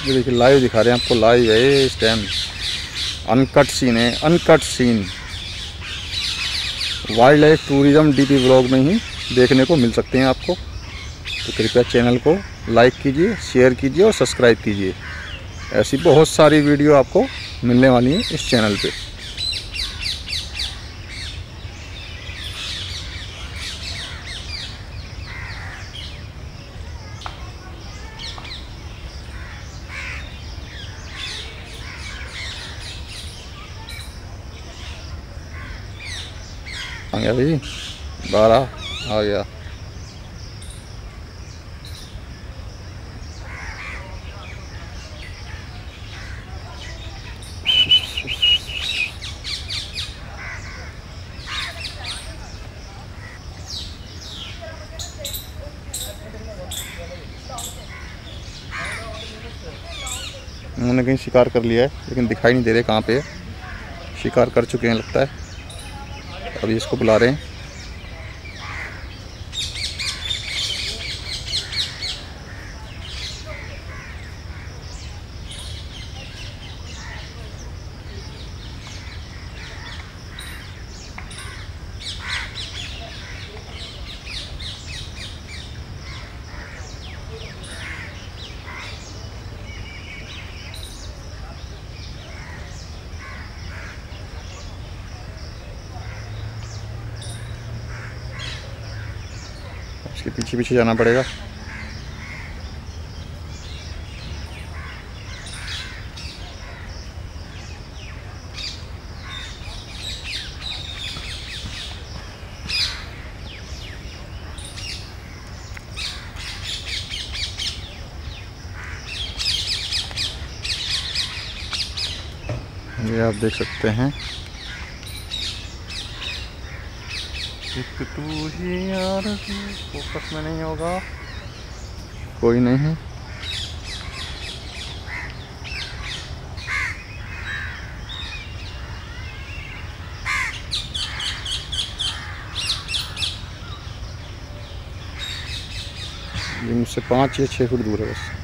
ये देखिए लाइव दिखा रहे हैं आपको, लाइव है ये इस टाइम, अनकट सीन है, uncut scene. Wildlife tourism DP blog में ही देखने को मिल सकते हैं आपको। तो कृपया चैनल को लाइक कीजिए, शेयर कीजिए और सब्सक्राइब कीजिए। ऐसी बहुत सारी वीडियो आपको मिलने वाली हैं इस चैनल पे। आ गया भाई, 12 आ गया। उन्होंने कहीं शिकार कर लिया है, लेकिन दिखाई नहीं दे रहे कहाँ पे है। शिकार कर चुके हैं लगता है, अभी इसको बुला रहे हैं। इसके पीछे पीछे जाना पड़ेगा। ये आप देख सकते हैं, एक तू ही यार, फोकस में नहीं होगा, कोई नहीं है। ये मुझसे 5 या 6 फुट दूर है बस।